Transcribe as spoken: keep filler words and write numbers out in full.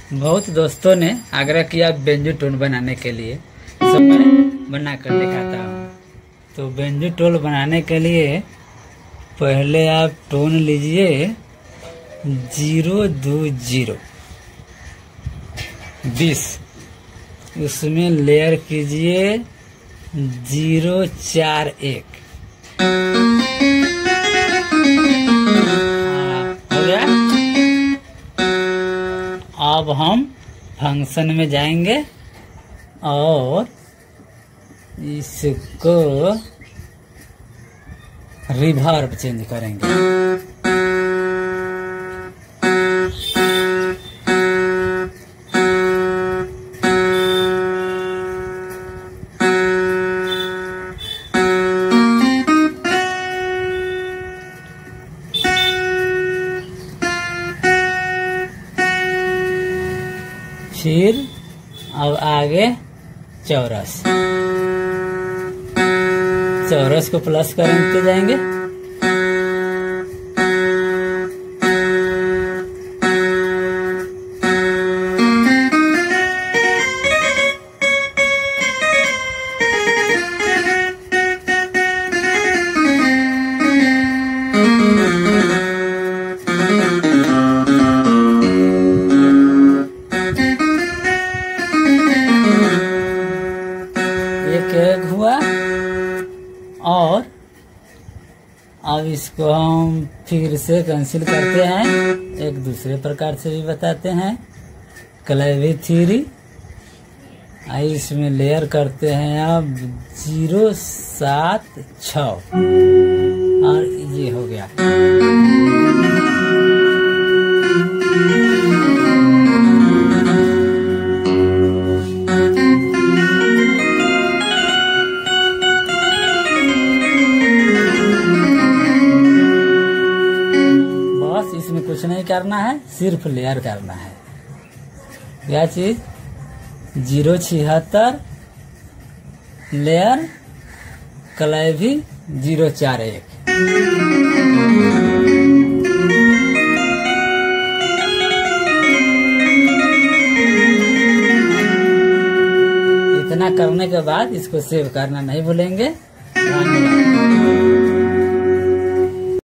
बहुत दोस्तों ने आग्रह किया बेंजो टोन बनाने के लिए, सब मैं बना कर दिखाता हूँ। तो बेंजो टोन बनाने के लिए पहले आप टोन लीजिए जीरो दो जीरो बीस, उसमें लेयर कीजिए जीरो चार एक। हो गया। अब हम फंक्शन में जाएंगे और इसको रिवर्ब चेंज करेंगे। फिर अब आगे चौरस चौरस को प्लस करते जाएंगे। एक हुआ। और अब इसको हम फिर से कैंसिल करते हैं, एक दूसरे प्रकार से भी बताते हैं। क्लेवी थ्री, इसमें लेयर करते हैं अब जीरो सात छ, और ये हो गया। इसमें कुछ नहीं करना है, सिर्फ लेयर करना है। क्या चीज? जीरो छिहत्तर लेयर क्लेवी जीरो चार एक। इतना करने के बाद इसको सेव करना नहीं भूलेंगे।